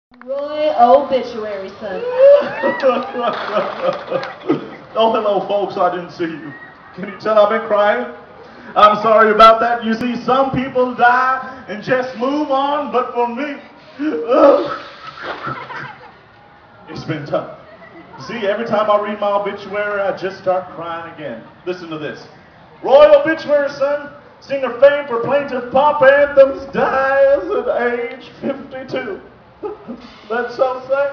Roy Obituary, son. Oh, hello, folks. I didn't see you. Can you tell I've been crying? I'm sorry about that. You see, some people die and just move on, but for me, it's been tough. See, every time I read my obituary, I just start crying again. Listen to this. Roy Obituary, son, singer famed for plaintive pop anthems, dies at age 52. That's so sad.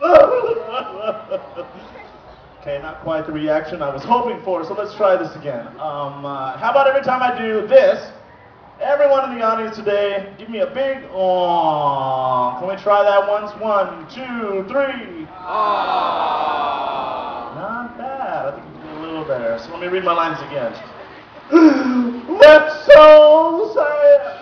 Okay, not quite the reaction I was hoping for, so let's try this again. How about every time I do this, everyone in the audience today, give me a big aww. Can we try that once? 1, 2, 3. Aww. Not bad. I think you can do a little better. So let me read my lines again. That's so sad.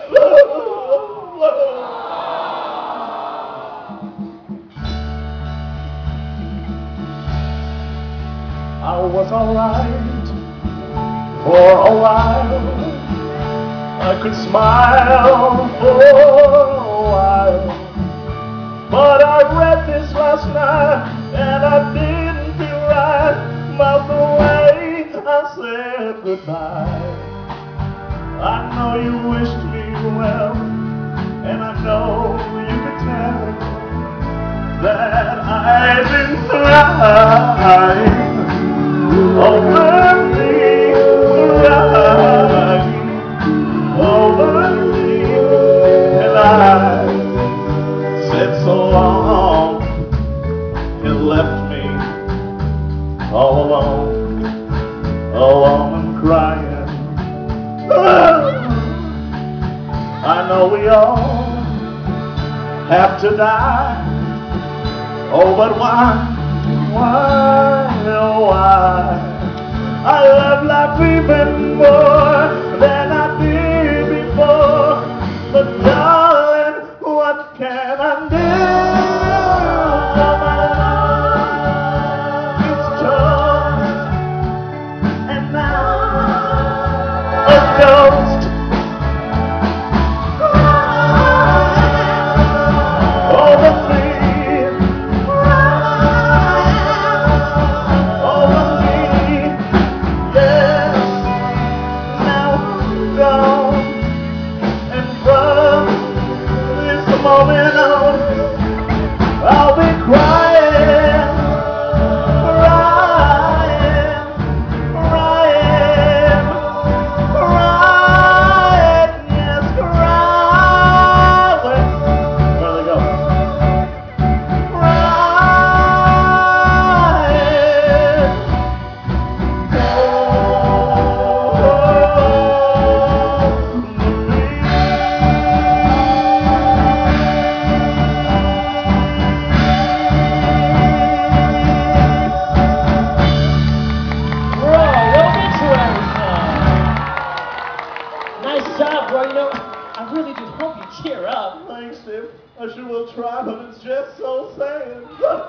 I was alright for a while. I could smile for a while. But I read this last night and I didn't feel right about the way I said goodbye. I know you wished me well, and I know you could tell that I've been crying over me, crying over me, and I said so long, it left me all alone and crying. I know we all have to die. Oh, but why, oh why? I love life even more than I did before. But darling, what can I do? My life is torn, and now a ghost over me. Moment on, I'll be crying, crying, crying, crying, yes, crying. Where they go? Crying. Bro, you know, I really just hope you cheer up. Thanks, Steve. I sure will try, but it's just so sad.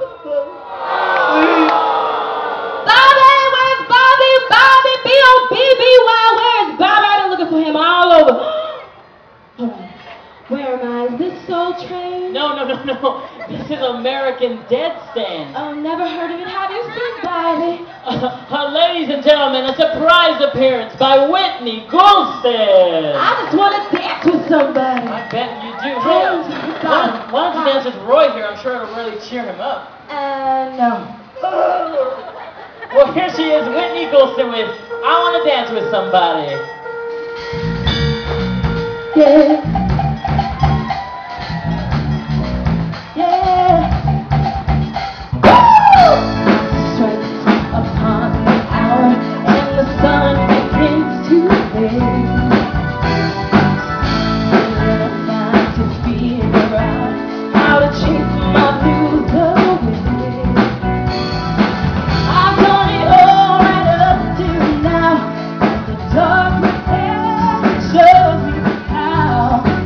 Bobby, where's Bobby? Bobby, B-O-B-B-Y, where's Bobby? I've been looking for him all over. Alright, where am I? Is this Soul Train? No. This is American Dead Stand. Oh, never heard of it. Have you seen Bobby? Ladies and gentlemen, a surprise appearance by Whitney Goldstead. I just want to dance with somebody. I bet you do. Hey, Why don't you dance with Roy here? I'm sure it'll really cheer him up. No. Well, here she is, Whitney Goldstead with I Want to Dance with Somebody. Yeah. Shows me how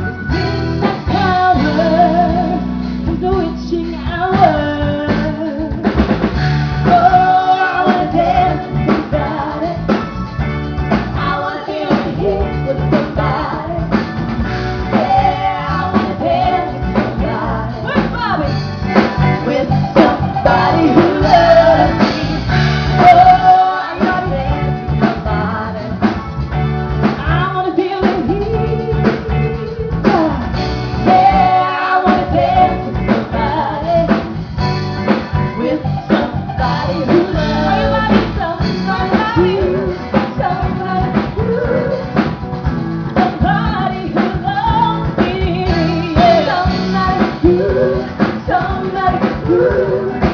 somebody, ooh.